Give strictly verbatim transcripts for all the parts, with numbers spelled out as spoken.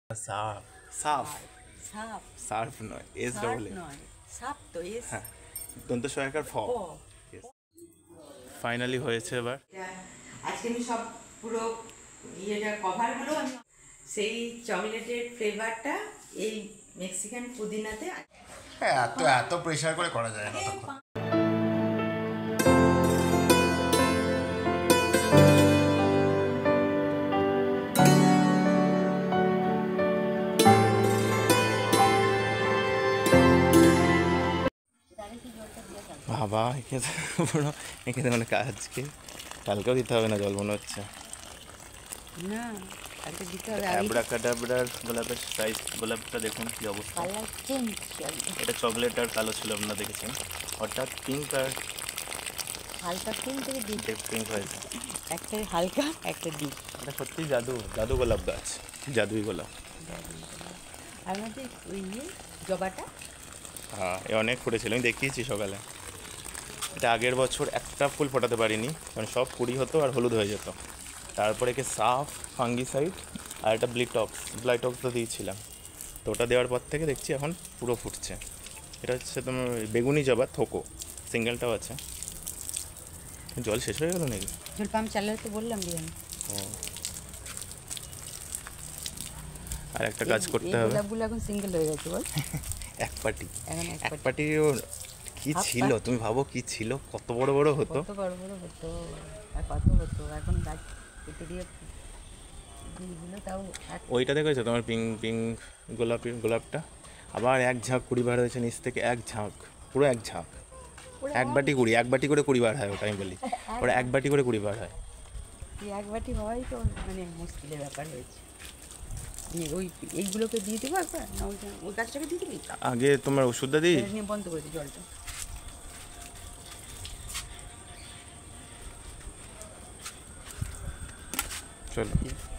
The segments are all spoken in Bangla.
সাফ সাফ সাপ সার্ফ নয়, এস ডবল এ নয়, সাপ তো এস। হ্যাঁ, দন্ত সহায়কার ফ। ফাইনালি হয়েছে এবার। আজকে আমি সব পুরো ইয়েটা কভার হলো। আমি সেই চকলেটের ফ্লেভারটা এই মেক্সিকান পুদিনাতে। হ্যাঁ, এত এত প্রেশার করে করা যায় না তখন। বাবা একে পুরো একে মানে আজকে কালকেও দিতে হবে না জল মনে হচ্ছে। না কালকে দিতে হবে। অ্যাব্রাকাডাব্রার গোলাপের সাইজ, গোলাপটা দেখুন কি অবস্থা। কালার চেঞ্জ, এটা চকলেট আর কালো ছিল, আপনারা দেখেছেন। হঠাৎ পিঙ্ক আর হালকা পিঙ্ক থেকে ডিপ পিঙ্ক হয়েছে। একটা হালকা একটা ডিপ। এটা সত্যি জাদু, জাদু গোলাপ গাছ, জাদুই গোলাপ। আর মধ্যে ওই ইয়ে জবাটা, হ্যাঁ এ অনেক ফুটেছিল, আমি দেখিয়েছি সকালে। এটা আগের বছর একটা ফুল ফোটাতে পারিনি, কারণ সব কুড়ি হতো আর হলুদ হয়ে যেত। তারপরে একে সাফ, ফাঙ্গিসাইড আর একটা ব্লিটক্স ব্লাইটক্স তো দিয়েছিলাম। তো ওটা দেওয়ার পর থেকে দেখছি এখন পুরো ফুটছে। এটা হচ্ছে তোমার বেগুনি জবা থোকো, সিঙ্গেলটাও আছে। জল শেষ হয়ে গেল নাকি? জল পাম্প চালাতে তো বললাম দিয়ে। ও, আর একটা কাজ করতে হবে। গোলাপগুলো এখন সিঙ্গেল হয়ে গেছে বল। এক পাটি, এখন এক পাটিও কি ছিল তুমি ভাবো, কি ছিল, কত বড় বড় হতো, কত বড় বড় হতো আর কত হতো। এখন গাছ কেটে দিয়ে দিল তাও। ওইটা দেখেছো তোমার পিঙ্ক পিঙ্ক গোলাপি গোলাপটা আবার এক ঝাঁক কুড়ি বার হয়েছে নিচ থেকে, এক ঝাঁক, পুরো এক ঝাঁক, এক বাটি কুড়ি, এক বাটি করে কুড়ি বার হয় ওটা আমি বলি, ওটা এক বাটি করে কুড়ি বার হয়। এক বাটি হওয়াই তো মানে মুশকিলের ব্যাপার হয়েছে। ওই এইগুলোকে দিয়ে দেবো একবার, না ওই ওই গাছটাকে দিয়ে দিবি আগে তোমার ওষুধটা দিই, নিয়ে বন্ধ করে দিই জলটা। চলো।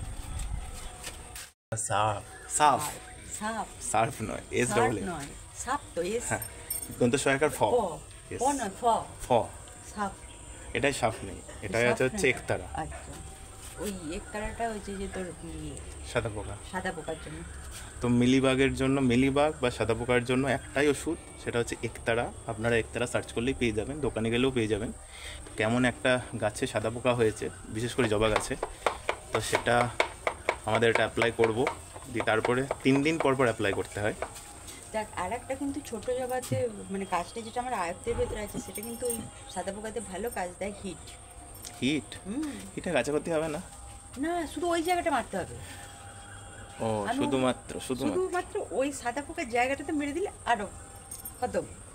সাফ সাফ সাপ সার্ফ নয়, এস ডবল এ নয়, সাপ তো এস। হ্যাঁ, দন্ত সহায়কার ফ। ফ নয়, ফ ফ সাপ। এটাই সাফ নেই, এটাই আছে হচ্ছে একতারা। আচ্ছা, ওই একতারাটা হচ্ছে যে তোর সাদা পোকা, সাদা পোকার জন্য। তো মিলিবাগের জন্য, মিলিবাগ বা সাদা পোকার জন্য একটাই ওষুধ, সেটা হচ্ছে একতারা। আপনারা একতারা সার্চ করলেই পেয়ে যাবেন, দোকানে গেলেও পেয়ে যাবেন। কেমন একটা গাছে সাদা পোকা হয়েছে, বিশেষ করে জবা গাছে, তো সেটা আমাদের এটা অ্যাপ্লাই করবো, দিয়ে তারপরে তিন দিন পর পর অ্যাপ্লাই করতে হয়। দেখ আর একটা কিন্তু ছোটো জবাতে মানে কাজটা যেটা আমার আয়ত্তের ভেতরে আছে, সেটা কিন্তু ওই সাদা পোকাতে ভালো কাজ দেয়। হিট হিট হুম হিটে গাছে করতে হবে না, না শুধু ওই জায়গাটা মারতে হবে। ও শুধুমাত্র শুধুমাত্র শুধুমাত্র ওই সাদা পোকার জায়গাটাতে মেরে দিলে আরো কত।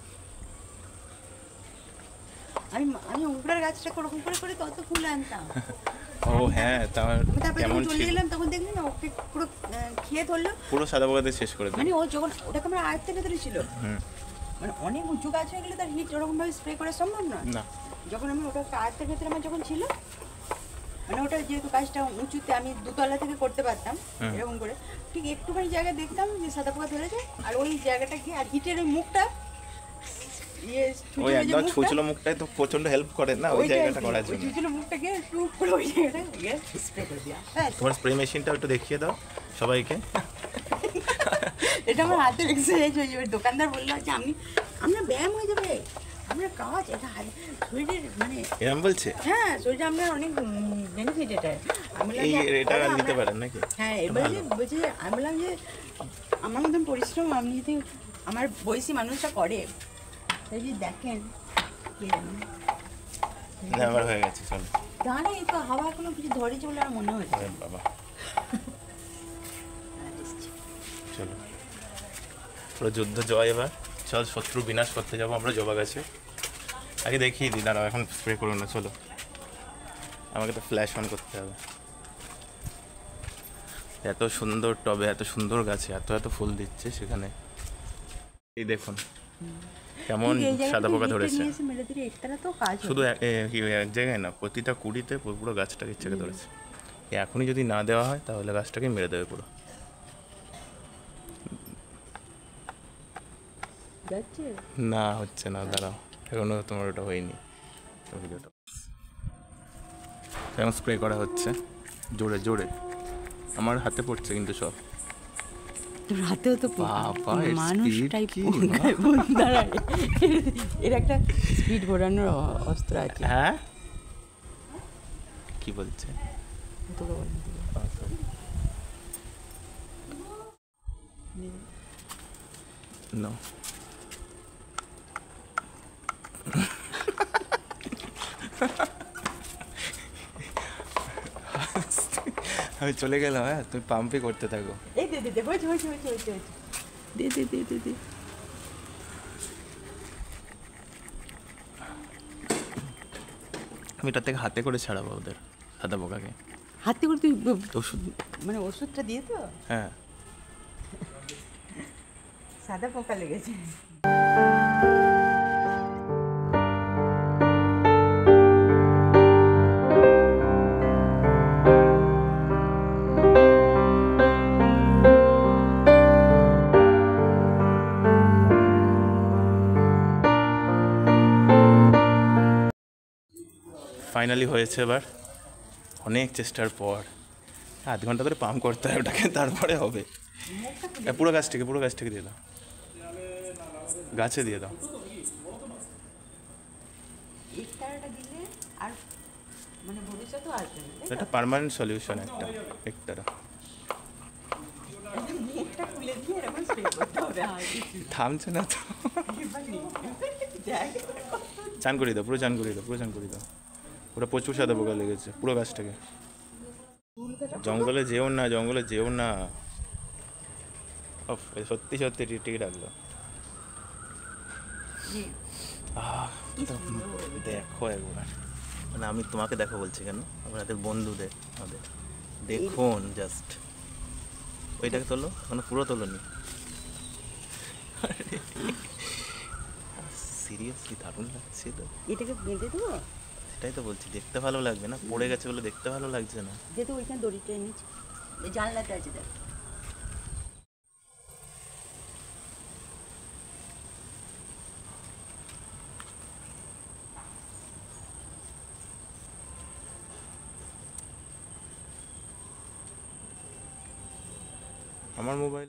আমি আমি উপরের গাছটাকে ওরকম করে করে তত ফুল আনতাম। ও হ্যাঁ, তার তারপরে কেমন যখন চলে ছিল, গেলাম তখন দেখলি না ওকে পুরো আহ, খেয়ে ধরলো, পুরো সাদা পোকাতে শেষ করে দিল। মানে ও যখন ওটাকে আমার আয়ত্তের ভেতরে ছিল। হুম, মানে অনেক উঁচু গাছ হয়ে গেলে তার হিট ওরকমভাবে স্প্রে করা সম্ভব নয়। না যখন আমি ওটা আয়ত্তের ভেতরে আমার যখন ছিল, মানে ওটা যেহেতু কাজটা উঁচুতে আমি দুতলা থেকে করতে পারতাম এরকম করে, ঠিক একটুখানি জায়গা দেখতাম যে সাদা পোকা ধরে যায়, আর ওই জায়গাটা গিয়ে আর হিটের ওই মুখটা ইয়ে ওই একদম ছুচলো মুখটাই তো প্রচন্ড হেল্প করে না ওই জায়গাটা করার জন্য। ছুচলো মুখটা গিয়ে টুক করে ওই জায়গাটা গিয়ে স্প্রে করে দিয়া। হ্যাঁ, তোমার স্প্রে মেশিনটা একটু দেখিয়ে দাও সবাইকে। এটা আমার হাতের এক্সারসাইজ হয়ে যাবে। দোকানদার বললো যে আমি আমরা ব্যায়াম হয়ে যাবে, আমরা কাজ, এটা শরীরের মানে এরকম বলছে। হ্যাঁ, শরীরে আমরা অনেক বেনিফিট এটা। আমি এই এটা নিতে পারেন নাকি? হ্যাঁ, এবার যে বলছি যে আমি বললাম যে আমার মতন পরিশ্রম আপনি যদি আমার বয়সী মানুষটা করে, তাই যদি দেখেন কে জানে। আমার হয়ে গেছে, চলো। দাঁড়ে এই তো হাওয়া এখনো কিছু ধরেছে বলে আমার মনে হচ্ছে। বাবা চলো, পুরো যুদ্ধ জয় এবার। চল শত্রু বিনাশ করতে যাবো আমরা জবা গাছে। আগে দেখিয়ে দিই, দাঁড়াও এখন স্প্রে করো না, চলো। আমাকে তো ফ্ল্যাশ অন করতে হবে। এত সুন্দর টবে, এত সুন্দর গাছে এত এত ফুল দিচ্ছে, সেখানে এই দেখুন কেমন সাদা পোকা ধরেছে। শুধু এক জায়গায় না, প্রতিটা কুড়িতে পুরো গাছটাকে ইচ্ছাকে ধরেছে। এখনই যদি না দেওয়া হয় তাহলে গাছটাকে মেরে দেবে পুরো। না হচ্ছে না, দাঁড়াও, এখনো তোমার ওটা হয়নি ভিডিওটা। এখন স্প্রে করা হচ্ছে জোরে জোরে, আমার হাতে পড়ছে কিন্তু সব। তো রাতেও তো বাবা, এর মানুষটাই speed কি? দাঁড়ায় এর একটা স্পিড ঘোরানোর অ- অস্ত্র আছে। হ্যাঁ কি বলছে? তোকে বলি। নো আমি চলে গেলাম। হ্যাঁ তুমি পাম্পই করতে থাকো। এই দে দে দে হয়েছে হয়েছে হয়েছে হয়েছে হয়েছে। দে দে দে দে দে আমি এটার থেকে হাতে করে ছাড়াবো ওদের সাদা পোকাকে। হাতে করে তুই ব- ওষুধ মানে ওষুধটা দিয়ে তো হ্যাঁ সাদা পোকা লেগেছে। ফাইনালি হয়েছে এবার অনেক চেষ্টার পর। আধ ঘন্টা ধরে পাম্প করতে হয় ওটাকে, তারপরে হবে। এ, পুরো গাছটাকে পুরো গাছটাকে দিয়ে দাও, গাছে দিয়ে দাও। একটাটা দিলে আর মানে ভবিষ্যতেও আসবে না, তাই তো? এটা পার্মানেন্ট সলিউশন একটা একটারা। মুখটা খুলে দিয়ে এরকম স্প্রে করতে হবে। আর কিছু থামছে না তো। এবার নেই। দেখ, চান করিয়ে দাও, পুরো চান করিয়ে দাও, পুরো চান করিয়ে দাও। ওটা প্রচুর সাদা পোকা লেগেছে পুরো গাছটাকে। জঙ্গলে যেও না, জঙ্গলে যেও না। ওফ, এ সত্যি সত্যি টিকটিকি ডাকলো। জি, আহ, কি তো সুন্দর। দেখো একবার, মানে আমি তোমাকে দেখো বলছি কেন, আমাদের বন্ধুদের আমাদের দেখুন জাস্ট। ওইটাকে তোলো, মানে পুরো তোলোনি। সিরিয়াসলি দারুণ লাগছে তো। এটাকে বেঁধে দেবো, সেটাই তো বলছি, দেখতে ভালো লাগবে না, পড়ে গেছে বলে দেখতে ভালো লাগছে না। যেহেতু ওইখানে দড়িটা এনেছি, এই জানলাতে আছে দেখ। আমার মোবাইল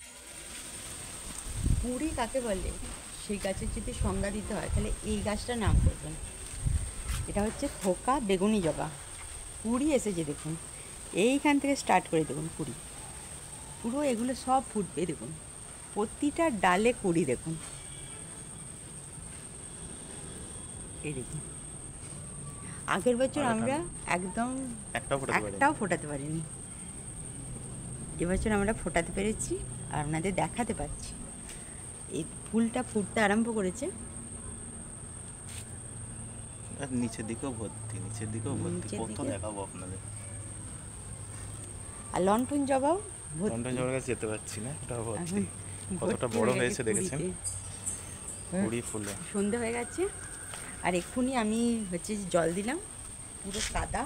কুড়ি কাকে বলে সেই গাছের যদি সংজ্ঞা দিতে হয় তাহলে এই গাছটার নাম করবেন। এটা হচ্ছে থোকা বেগুনি জবা। কুড়ি এসেছে দেখুন, এইখান থেকে স্টার্ট করে দেখুন কুড়ি, পুরো এগুলো সব ফুটবে দেখুন, প্রতিটা ডালে কুড়ি দেখুন, এই দেখুন। আগের বছর আর এটা আমরা একদম একটাও ফোটাতে পারিনি। একটাও ফোটাতে পারিনি, এবছর আমরা ফোটাতে পেরেছি আর আপনাদের দেখাতে পারছি। এই ফুলটা ফুটতে আরম্ভ করেছে, আর নিচের দিকেও ভর্তি, নিচের দিকেও ভর্তি, নিচের কত দিকে? দেখাবো আপনাদের। আর লণ্ঠন জবাও ভর্তি। লন্ডন যাওয়ার কাছে যেতে পারছি না, ওটা ভর্তি। এখন কতটা ভর্তি বড় হয়ে হয়েছে গেছে দেখেছেন, কুড়িতে। কুড়ি ফুলে। সন্ধে হয়ে গেছে আর এক্ষুনি আমি হচ্ছে যে জল দিলাম, পুরো সাদা।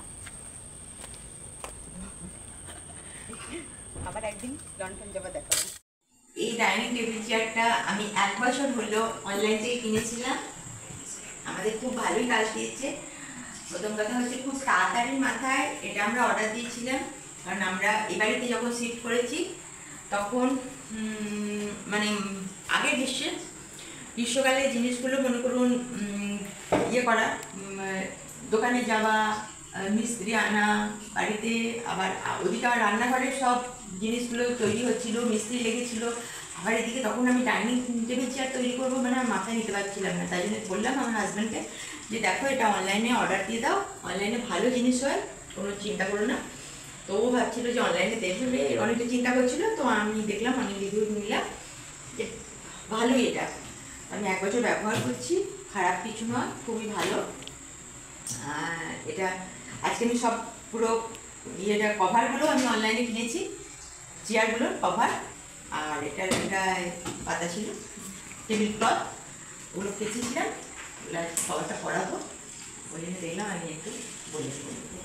আবার একদিন লন্ঠন জবা দেখাবো। এই ডাইনিং টেবিল চেয়ারটা আমি এক বছর হলো অনলাইন থেকে কিনেছিলাম, আমাদের খুব ভালোই কাজ দিয়েছে। প্রথম কথা হচ্ছে খুব তাড়াতাড়ির মাথায় এটা আমরা অর্ডার দিয়েছিলাম, কারণ আমরা এ বাড়িতে যখন শিফট করেছি তখন উম, মানে আগের গ্রীষ্মে গ্রীষ্মকালে জিনিসগুলো মনে করুন উম, ইয়ে করা, উম, দোকানে যাওয়া, আহ, মিস্ত্রি আনা বাড়িতে, আবার ওদিকে আবার রান্নাঘরের সব জিনিসগুলো তৈরি হচ্ছিল, মিস্ত্রি লেগেছিল, আবার এদিকে তখন আমি ডাইনিং টেবিল চেয়ার তৈরি করবো, মানে আমার মাথায় নিতে পারছিলাম না। তাই জন্য বললাম আমার হাজব্যান্ডকে যে দেখো এটা অনলাইনে অর্ডার দিয়ে দাও, অনলাইনে ভালো জিনিস হয়, কোনো চিন্তা করো না। তো ও ভাবছিল যে অনলাইনে দেখবে, অনেকটা চিন্তা করছিল। তো আমি দেখলাম, অনেক রিভিউ নিলাম যে ভালোই এটা। আমি এক বছর ব্যবহার করছি, খারাপ কিছু নয়, খুবই ভালো। আর এটা আজকে আমি সব পুরো ইয়েটা কভারগুলো আমি অনলাইনে কিনেছি, চেয়ারগুলোর কভার, আর এটা একটা পাতা ছিল টেবিল ক্লথ, ওগুলো কেচেছিলাম, ওগুলো কভারটা পরাবো, ওই জন্য দেখলাম আমি একটু বলে দেবো।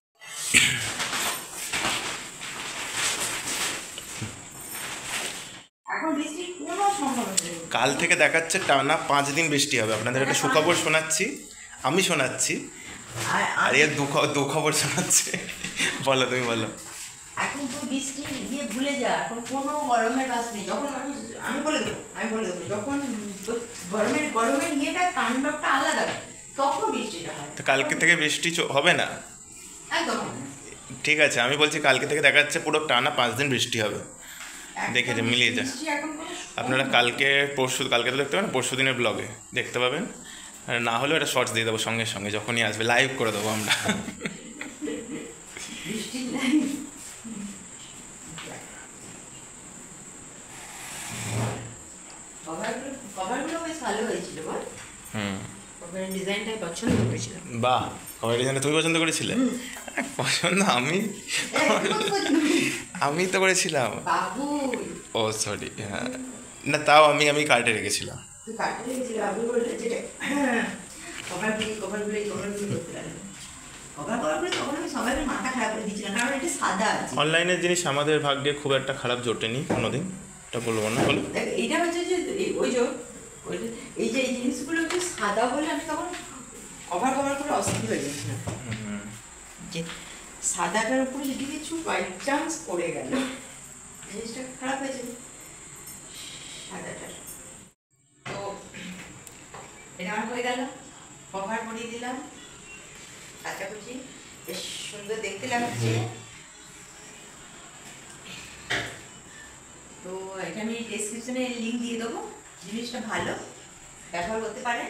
এখন বৃষ্টির কোনো সম্ভাবনা নেই। কাল থেকে দেখাচ্ছে টানা পাঁচ দিন বৃষ্টি হবে। আপনাদের একটা সুখবর শোনাচ্ছি, আমি শোনাচ্ছি, আর আর এর দুঃখ দুঃখবর শোনাচ্ছে। বলো তুমি বলো। এখন তো বৃষ্টি দিয়ে ভুলে যা, এখন কোনো গরমের বাস নেই। যখন আমি আমি বলে দেবো আমি বলে দেবো যখন গরমের গরমের ইয়েটা তাণ্ডবটা আলাদা, তখন বৃষ্টিটা হয়। তো কালকে থেকে বৃষ্টি চ- হবে না? একদম ঠিক আছে, আমি বলছি কালকে থেকে দেখা যাচ্ছে পুরো টানা পাঁচ দিন বৃষ্টি হবে। দেখে যে মিলিয়ে যায়। বৃষ্টি এখন কোনো আপনারা কালকে পরশু, কালকে তো দেখতে পাবেন, পরশু দিনের ব্লগে দেখতে পাবেন। আর না হলেও এটা শর্টস দিয়ে দেবো সঙ্গে সঙ্গে, যখনই আসবে লাইভ করে দেবো আমরা। বৃষ্টি নাই। কভারগুলো কভারগুলো বেশ ভালো হয়েছিল বল। হুম, কভারের ডিজাইনটাই পছন্দ করেছিলাম। বাহ, কমেডি জানে তুমি পছন্দ করেছিলে? পছন্দ আমি আমি তো করেছিলাম। বাবু ও সরি, হ্যাঁ না, তাও আমি আমি কার্টে রেখেছিলাম। তুই কাটতে লেগেছিল, বাবু বললে যে কভারগুলি কভারগুলি কভারগুলি করতে লাগলো। কভার কভারগুলি তখন আমি সবাই মাথা খারাপ করে দিচ্ছিলাম, কারণ এটা সাদা আছে। অনলাইনের জিনিস আমাদের ভাগ্যে খুব একটা খারাপ জোটেনি কোনোদিন, এটা বলবো না। বলো। দেখ এইটা হচ্ছে যে এই- ওই যে ওই যে এই যে এই জিনিসগুলো একটু সাদা বলে আমি তখন কভার কভার করে অস্থির হয়ে গেছিলাম যে সাদাটার উপরে যদি কিছু বাই চান্স পড়ে গেল, জিনিসটা খারাপ হয়েছে সাদাটার। তো এটা আমার হয়ে গেল, কভার পরিয়ে দিলাম, কাচাকুচি বেশ সুন্দর দেখতে লাগছে। তো এটা আমি ডেসক্রিপশনে লিঙ্ক দিয়ে দেবো, জিনিসটা ভালো, ব্যবহার করতে পারেন।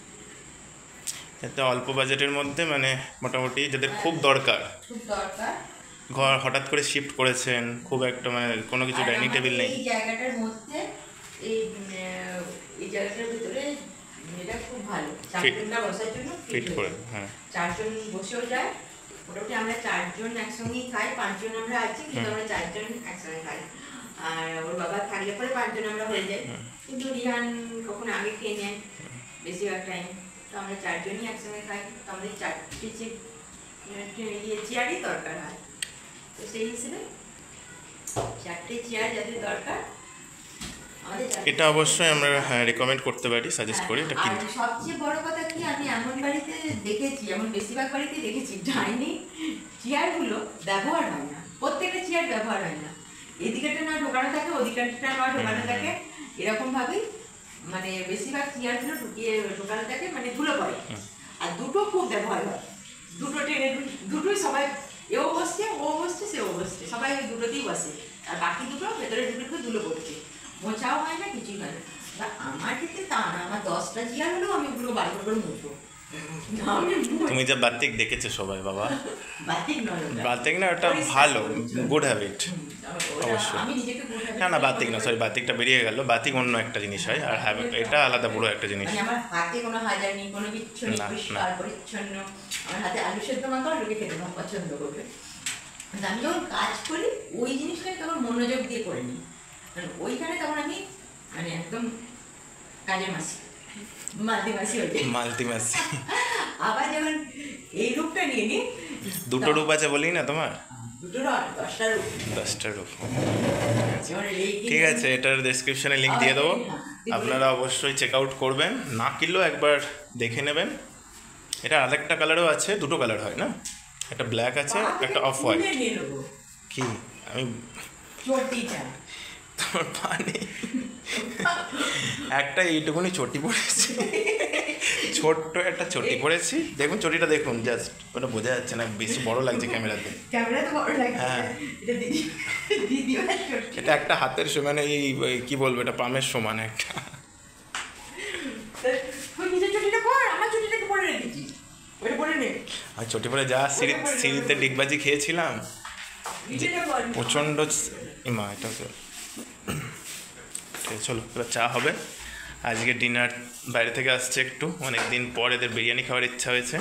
এটা অল্প বাজেটের মধ্যে, মানে মোটামুটি যাদের খুব দরকার, খুব দরকার। ঘর হঠাৎ করে শিফট করেছেন, খুব একটা মানে কোনো কিছু আর ডাইনিং আমাদের টেবিল নেই, এই জায়গাটার মধ্যে এই উম, এই জায়গাটার ভিতরে এটা খুব ভালো, চারজনটা বসার জন্য ফিট করে। হ্যাঁ, চারজন বসেও যায়। মোটামুটি আমরা চারজন একসঙ্গেই খাই, পাঁচজন আমরা আছি কিন্তু আমরা চারজন একসঙ্গে খাই। আর ওর বাবা থাকলে পরে পাঁচজন আমরা হয়ে যাই, কিন্তু রিহান কখনো আগে খেয়ে নেয় বেশিরভাগ টাইম। তো আমরা চারজনই একসঙ্গে খাই, তো আমাদের চারটে চে- ইয়ে চেয়ারই দরকার হয়। তো সেই হিসেবে চারটে চেয়ার যাদের দরকার আমাদের চারটে- এটা অবশ্যই আমরা হ্যাঁ রেকমেন্ড করতে পারি, সাজেস্ট করি এটা আর কিনতে। সবচেয়ে বড় কথা কি, আমি এমন বাড়িতে দেখেছি, এমন বেশিরভাগ বাড়িতে দেখেছি ডাইনিং চেয়ারগুলো ব্যবহার হয় না, প্রত্যেকটা চেয়ার ব্যবহার হয় না। এদিকেটা না ঢোকানো থাকে, ওদিকেটা না ঢোকানো থাকে, এরকম ভাবেই মানে বেশিরভাগ চেয়ারগুলো ঢুকিয়ে ঢোকানো থাকে, মানে ধুলো পড়ে। আর দুটো খুব ব্যবহার হয়, দুটো ট্রেনে দুটোই সবাই, এও বসছে ও বসছে সেও বসছে, সবাই ওই দুটোতেই বসে। আর বাকি দুটো ভেতরে ঢুকে ঢুকে ধুলো পড়ছে, মোছাও হয় না, কিছুই হয় না। তা আমার ক্ষেত্রে তা না, আমার দশটা চেয়ার হলেও আমি ওগুলো বার করে করে মুছবো। আমি তুমি যা বাতিক দেখেছো সবাই বাবা, বাতিক নয় ওটা। বাতিক না, ওটা ভালো, গুড হ্যাবিট। ওটা অবশ্যই। আমি নিজেকে good habit না না, মনে বাতিক না, করি। সরি, বাতিকটা বেরিয়ে গেল। বাতিক অন্য একটা জিনিস হয়, আর হ্যাবিট এটা আলাদা পুরো একটা জিনিস। মানে আমার হাতে কোনো হাজার নেই, কোনো কিচ্ছু নেই, না, না। পরিষ্কার পরিচ্ছন্ন। আমার হাতে আলু সেদ্ধ মাখা লোকে খেতে খুব পছন্দ করবে। কিন্তু আমি যখন কাজ করি ওই জিনিসটাই তখন মনোযোগ দিয়ে করে নিই, মানে ওইখানে তখন আমি মানে একদম কাজের মাসি, মালতি মাসি হয়ে যাই। মাল্টিমাসি। আবার যখন এই রূপটা নিয়ে নিই, দুটো রূপ আছে বলি না তোমার, দুটো নয় দশটা রূপ। দশটা রূপ। যেমন রেগি- ঠিক আছে, এটার ডেসক্রিপশনে লিঙ্ক দিয়ে দেবো, আপনারা অবশ্যই চেক আউট করবেন, না কিনলেও একবার দেখে নেবেন। এটা আরেকটা কালারও আছে, দুটো কালার হয় না, একটা ব্ল্যাক আছে, পা থেকে একটা অফ হোয়াইট। খুলে নিয়ে নেবো কি আমি চটিটা। তোমার পানি একটা এইটুকুনি চটি পড়েছি, ছোট্ট একটা চটি পড়েছি, দেখুন চটিটা দেখুন, জাস্ট ওটা বোঝা যাচ্ছে না, বেশি বড় লাগছে ক্যামেরাতে। ক্যামেরা তো বড় লাগছে, হ্যাঁ। এটা দিদি দিদিভাই চটি। এটা একটা হাতের সমান, এই এই কি বলবো, এটা পামের সমান একটা। তুই নিজের চটিটা পর, আমার চটিটাকে পরে রেখেছি, ওটা পরে নে। আর চটি পরে যা সিঁড়ি সিঁড়িতে ডিগবাজি খেয়েছিলাম, নিজেটা পর। প্রচণ্ড মা এটা তো। ঠিক আছে, চলো এবার চা হবে। আজকে ডিনার বাইরে থেকে আসছে, একটু অনেক দিন পর এদের বিরিয়ানি খাওয়ার ইচ্ছা হয়েছে।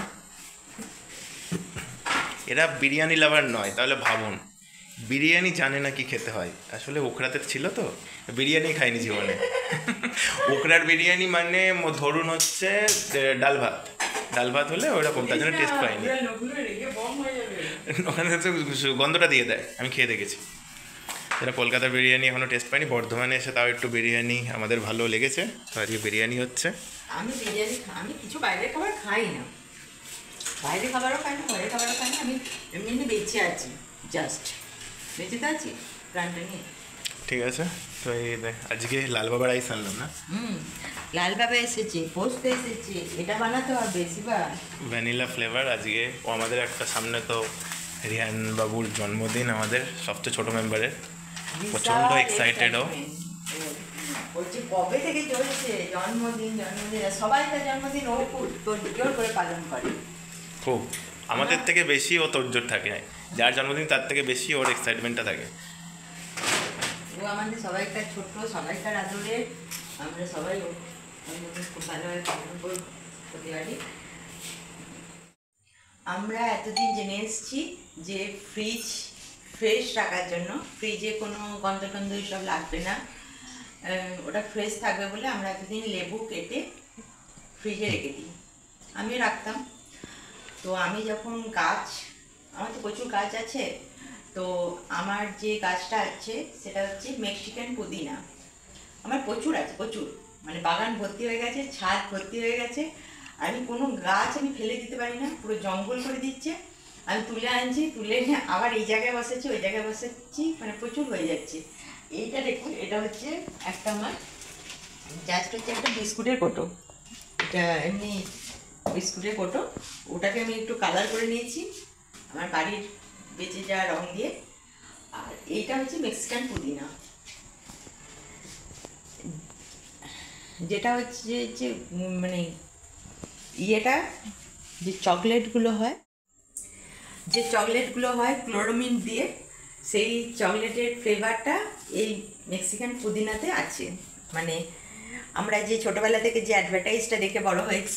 এরা বিরিয়ানি লাভার নয়, তাহলে ভাবুন বিরিয়ানি জানে না কি খেতে হয়। আসলে ওখরাতে ছিল তো, বিরিয়ানি খাইনি জীবনে। ওখরার বিরিয়ানি মানে ম- ধরুন হচ্ছে এ, ডাল ভাত, ডাল ভাত হলে ওরকম, তার জন্য টেস্ট পাইনি। পুরো লোকগুলো রেগে বম হয়ে যাবে। ওখানে তো গন্ধটা দিয়ে দেয়, আমি খেয়ে দেখেছি। সেটা কলকাতার বিরিয়ানি এখনও টেস্ট পাইনি, বর্ধমানে এসে তাও একটু বিরিয়ানি আমাদের ভালো লেগেছে, তো আজকে বিরিয়ানি হচ্ছে। আমি বিরিয়ানি খা- আমি কিছু বাইরের খাবার খাই না, বাইরের খাবারও খাই না, ঘরের খাবারও খাই না, আমি এমনি এমনি বেঁচে আছি জাস্ট। বেঁচে তো আছি প্রাণটা নিয়ে। ঠিক আছে, তো এই দেখ আজকে লাল বাবা রাইস আনলাম না, হুম, লাল বাবা এসেছে, পোস্ত এসেছে, এটা বানাতে হবে শিবা। Vanilla flavour. আজকে ও আমাদের একটা সামনে তো রিহান বাবুর জন্মদিন, আমাদের সবচেয়ে ছোট মেম্বারের, প্রচণ্ড এক্সাইটেডও। বলছি কবে থেকে চলছে জন্মদিন জন্মদিন, সবাই তার জন্মদিন ও খুব তোর জোর করে পালন করে। খুব আমাদের থেকে বেশি ও তোরজোর থাকে, যার জন্মদিন তার থেকে বেশি ওর এক্সাইটমেন্টটা থাকে। ও আমাদের সবাইকার ছোট্ট, সবাইকার আদরে, আমরা সবাই ওর জন্মদিন খুব ভালোভাবে পালন করি প্রতিবারই। আমরা এতদিন জেনে এসেছি যে ফ্রিজ ফ্রেশ রাখার জন্য ফ্রিজে কোনো গন্ধ টন্ধ এসব লাগবে না, ওটা ফ্রেশ থাকবে বলে আমরা এতদিন লেবু কেটে ফ্রিজে রেখে দিই, আমিও রাখতাম। তো আমি যখন গাছ, আমার তো প্রচুর গাছ আছে, তো আমার যে গাছটা আছে সেটা হচ্ছে মেক্সিকান পুদিনা। আমার প্রচুর আছে, প্রচুর, মানে বাগান ভর্তি হয়ে গেছে, ছাদ ভর্তি হয়ে গেছে। আমি কোনো গাছ আমি ফেলে দিতে পারি না, পুরো জঙ্গল করে দিচ্ছে। আমি তুলে আনছি, তুলে এনে আবার এই জায়গায় বসেছি, ওই জায়গায় বসেছি, মানে প্রচুর হয়ে যাচ্ছে। এইটা দেখুন, এটা হচ্ছে একটা আমার জাস্ট হচ্ছে একটা বিস্কুটের কোটো, এটা এমনি বিস্কুটের কোটো, ওটাকে আমি একটু কালার করে নিয়েছি আমার বাড়ির বেঁচে যাওয়া রং দিয়ে। আর এইটা হচ্ছে মেক্সিকান পুদিনা, যেটা হচ্ছে যে মানে ইয়েটা যে চকলেটগুলো হয়, যে চকলেটগুলো হয় ক্লোরোমিন দিয়ে, সেই চকলেটের ফ্লেভারটা এই মেক্সিকান পুদিনাতে আছে। মানে আমরা যে ছোটোবেলা থেকে যে অ্যাডভার্টাইজটা দেখে বড় হয়েছি,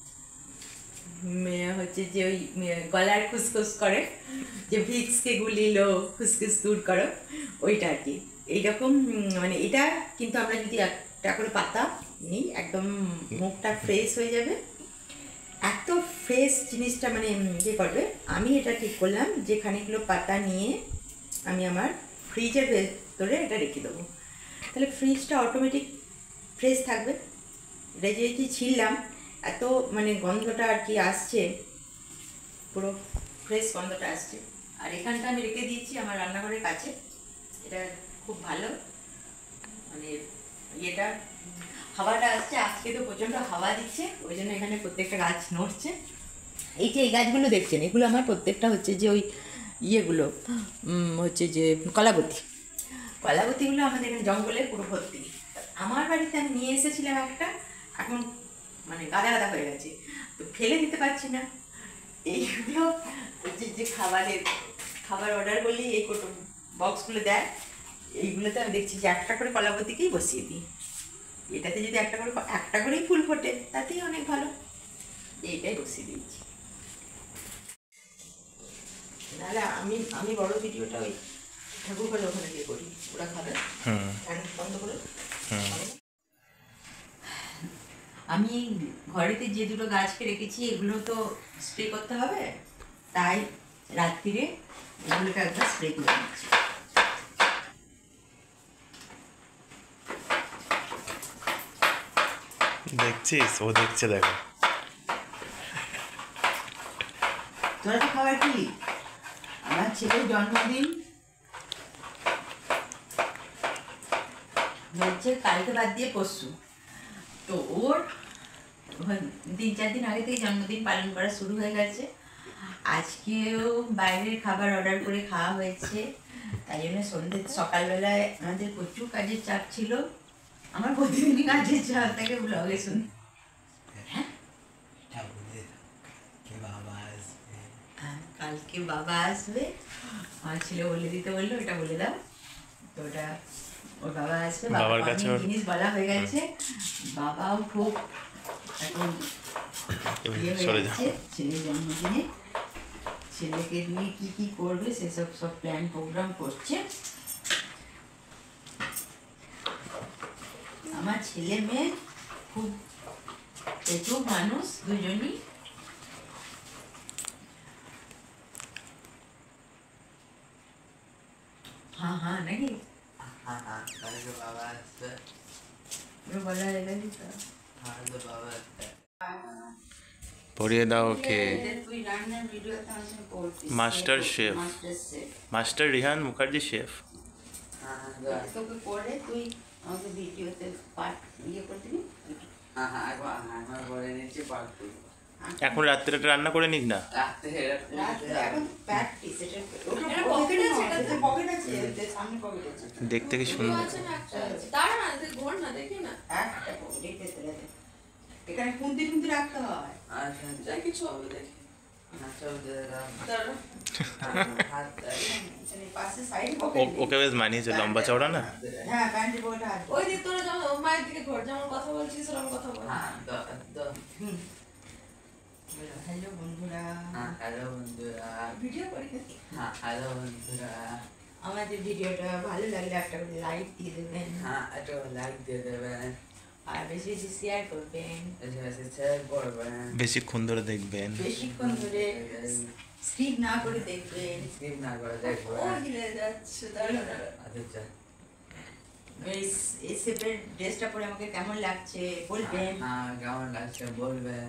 হচ্ছে যে ওই গলার খুসখুস করে, যে ভিক্সকে গুলিলো খুসখুস দূর করো, ওইটা আর কি। এইরকম মানে এটা কিন্তু আমরা যদি একটা করে পাতা নিই, একদম মুখটা ফ্রেশ হয়ে যাবে। এত ফ্রেশ জিনিসটা মানে ইয়ে করবে। আমি এটা ঠিক করলাম যে খানিকগুলো পাতা নিয়ে আমি আমার ফ্রিজের ভেতরে এটা রেখে দেবো, তাহলে ফ্রিজটা অটোমেটিক ফ্রেশ থাকবে। এটা যেহেতু ছিললাম, এত মানে গন্ধটা আর কি আসছে, পুরো ফ্রেশ গন্ধটা আসছে। আর এখানটা আমি রেখে দিয়েছি আমার রান্নাঘরের কাছে, এটা খুব ভালো, মানে ইয়েটা হাওয়াটা আসছে, আজকে তো প্রচণ্ড হাওয়া দিচ্ছে, ওই জন্য এখানে প্রত্যেকটা গাছ নড়ছে। এই যে এই গাছগুলো দেখছেন, এগুলো আমার প্রত্যেকটা হচ্ছে যে ওই ইয়েগুলো হচ্ছে যে কলাবতী, কলাবতীগুলো আমাদের এখানে জঙ্গলে পুরো ভর্তি। আমার বাড়িতে আমি নিয়ে এসেছিলাম একটা, এখন মানে গাদা গাদা হয়ে গেছে, তো ফেলে দিতে পারছি না। এইগুলো হচ্ছে যে খাবারের খাবার অর্ডার করলেই এই কোটো বক্সগুলো দেয়, এইগুলোতে আমি দেখছি যে একটা করে কলাবতীকেই বসিয়ে দিই। এটাতে যদি একটা করে একটা করেই ফুল ফোটে তাতেই অনেক ভালো, এইটাই বসিয়ে দিচ্ছি। নাহলে আমি আমি বড় ভিডিওটা ওই ঠাকুর করে ওখানে গিয়ে করি, ওরা খাবে বন্ধ করে। আমি ঘরেতে যে দুটো গাছকে রেখেছি এগুলো তো স্প্রে করতে হবে, তাই রাত্রিরে এগুলোকে একবার স্প্রে করে দিচ্ছি। দেখছিস, ও দেখছে, দেখো তোরা তো খাবার কি, আমার ছেলের জন্মদিন হচ্ছে কালকে বাদ দিয়ে পরশু, তো ওর তিন চার দিন আগে থেকে জন্মদিন পালন করা শুরু হয়ে গেছে। আজকেও বাইরের খাবার অর্ডার করে খাওয়া হয়েছে, তাই জন্য সন্ধ্যে সকালবেলায় আমাদের প্রচুর কাজের চাপ ছিল। আমার প্রতিদিনই কাজের চাপ থাকে ব্লগে শুনে। হ্যাঁ, কালকে বাবা আসবে, আমার ছেলে বলে দিতে বললো, এটা বলে দাও, তো ওটা ওর বাবা আসবে, বাবার কাছে জিনিস বলা হয়ে গেছে। বাবাও খুব এখন ইয়ে হয়ে যাচ্ছে ছেলের জন্মদিনে, ছেলেকে নিয়ে কি কি করবে সেসব সব প্ল্যান প্রোগ্রাম করছে। আমার ছেলে মেয়ে খুব প্রচুর মানুষ, দুজনই। হ্যাঁ হ্যাঁ নাকি हाँ हाँ कल के बाबा से বলা রেখে দিত। हाँ तो बाबा से পড়িয়ে দাও ওকে। তুই রান্নার ভিডিওতে আমার সঙ্গে করছিস master chef. Master chef master Rihan Mukherjee chef. হ্যাঁ হ্যাঁ তোকে করে তুই আমাকে ভিডিওতে পার্ট ইয়ে করে দিবি। হ্যাঁ হ্যাঁ একবার আমার বলে নিচ্ছি পার্ট টু এখন রাত্রিটা রান্না করে নিক না। রাখতে রাত্রে এখন প্র্যাকটিস এটা ওটা এটা পকেট pocket আছে, আছে, এটাতে পকেট আছে, এতে সামনে পকেট আছে। দেখতে কি সুন্দর। আছে না একটা আছে। দাঁড়া না, তুই ঘোর না, দেখি না। একটা পকেট ভেতরে আছে। এখানে খুন্তি খুন্তি রাখতে হয়। আচ্ছা যা কিছু হবে দেখি। আচ্ছা দাঁড়া। হাত এখানে পাশে সাইড ও- পকেট। ওকে বেশ মানিয়েছে, লম্বা চওড়া না। হ্যাঁ প্যান্টের পকেট হাত। ওই দিক তোরা যেমন মায়ের দিকে ঘোর, যেমন কথা বলছিস ওরকম কথা বল। হ্যাঁ দ- দ- হ্যালো বন্ধুরা, হ্যাঁ হ্যালো বন্ধুরা ভিডিও করে দিস। হ্যাঁ হ্যালো বন্ধুরা আমাদের ভিডিওটা ভালো লাগলে একটা করে লাইক দিয়ে দেবেন হ্যাঁ একটা লাইক দিয়ে দেবেন আর বেশি বেশি শেয়ার করবেন, বেশি বেশি শেয়ার করবেন বেশিক্ষণ ধরে দেখবেন। বেশিক্ষণ ধরে স্কিপ না করে দেখবেন। স্কিপ না করে দেখবেন ও হিলে যাচ্ছে, দাঁড়া দাঁড়া। আচ্ছা এই এই শেপের ড্রেসটা পরে আমাকে কেমন লাগছে বলবেন। হ্যাঁ কেমন লাগছে বলবেন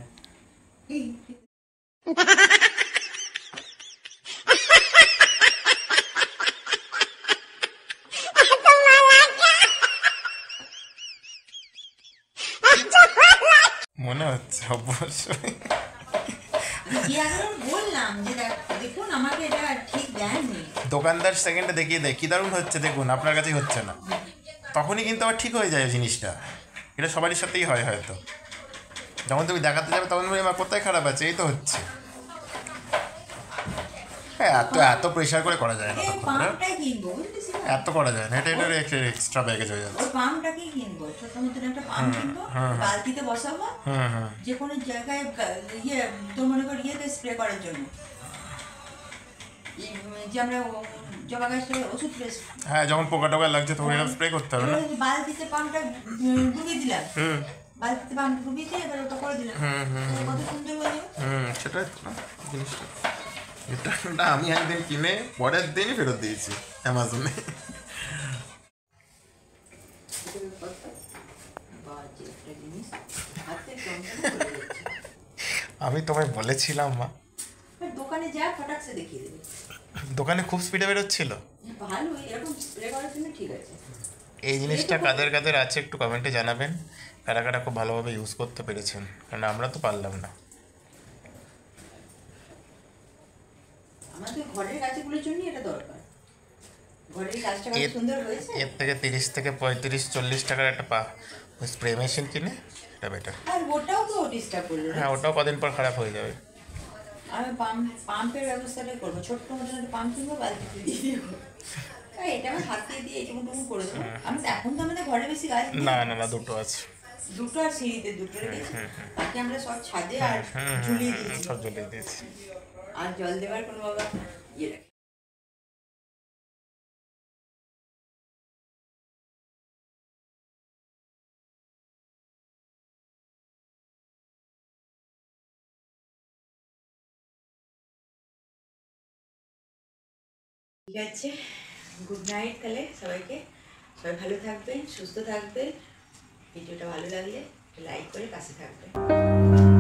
মনে হচ্ছে অবশ্যই। কি আগে বললাম যে দেখ- দেখুন আমাকে এটা ঠিক দেয়নি। দোকানদার সেকেন্ডে দেখিয়ে দেয় কি দারুণ হচ্ছে, দেখুন আপনার কাছেই হচ্ছে না, তখনই কিন্তু আবার ঠিক হয়ে যায় জিনিসটা। এটা সবারই সাথেই হয় হয়তো, যখন তুমি দেখাতে যাবে তখন বলবে, মা কোথায় খারাপ আছে, এই তো হচ্ছে। হ্যাঁ এত এত প্রেশার করে করা যায় না এই তখন, না? পাম্পটাই কিনবো বুঝলিস না? এত করা যায় না, এটা এটা এক্সট্রা ব্যাগেজ হয়ে যাচ্ছে। ওই পাম্পটাকেই কিনবো, ছোট মতন একটা পাম্প কিনবো, বালতিতে বসাবো, হুম হুম যে কোনো জায়গায় গা- ইয়ে তোর মনে কর ইয়েতে স্প্রে করার জন্য, এই যে আমরা ও- জবা গাছটা ওষুধ স্প্রে, হ্যাঁ যখন পোকা টোকা লাগছে তখন এটা স্প্রে করতে হবে না। বালতিতে পাম্পটা উম, ডুবিয়ে দিলাম, হুম বালতিতে পাম্প ডুবিয়ে দিয়ে এবার ওটা করে দিলাম, কত সুন্দর হয়ে যাবে। হুম সেটাই তো না জিনিসটা। এটা এটা আমি একদিন কিনে পরের দিনই ফেরত দিয়েছি অ্যামাজনে। বাজে একটা জিনিস, হাতে যন্ত্রণা করে যাচ্ছে। আমি তোমায় বলেছিলাম মা, আর দোকানে যা ফটাকসে দেখিয়ে দেবে। দোকানে খুব স্পিডে বেরোচ্ছিল। ভালো এরকম স্প্রে করার জন্য ঠিক আছে। এই জিনিসটা কাদের কাদের আছে একটু কমেন্টে জানাবেন, কারা কারা খুব ভালোভাবে ইউজ করতে পেরেছেন, কারণ আমরা তো পারলাম না। আমাদের ঘরের গাছগুলোর জন্য এটা দরকার। ঘরের গাছটা কত এর- সুন্দর হয়েছে। এর থেকে তিরিশ থেকে পঁয়ত্রিশ চল্লিশ টাকার একটা পা স্প্রে মেশিন কিনে এটা বেটার। আর ওটাও তো ডিস্টার্ব করলো। হ্যাঁ ওটাও কদিন পর খারাপ হয়ে যাবে। আমি পাম্প পাম্পের ব্যবস্থাটাই করবো, ছোট্ট মতন একটা পাম্প কিনবো, বালতিতে দিয়ে দেবো। আর এটা আমার হাত দিয়ে দিয়ে এইটুকু টুকু করে দেবো। আমি তো এখন তো আমাদের ঘরে বেশি গাছ নেই। না না না দুটো আছে। দুটো আর সিঁড়িতে দুটো রেখেছি, বাকি আমরা সব ছাদে আর হুম ঝুলিয়ে হুম দিয়েছি। সব জ্বলিয়ে দিয়েছি। আর জল দেওয়ার কোনো বাবা ইয়ে রাখি। ঠিক আছে, গুড নাইট তাহলে সবাইকে। সবাই ভালো থাকবেন, সুস্থ থাকবেন। ভিডিওটা ভালো লাগলে লাইক করে পাশে থাকবেন।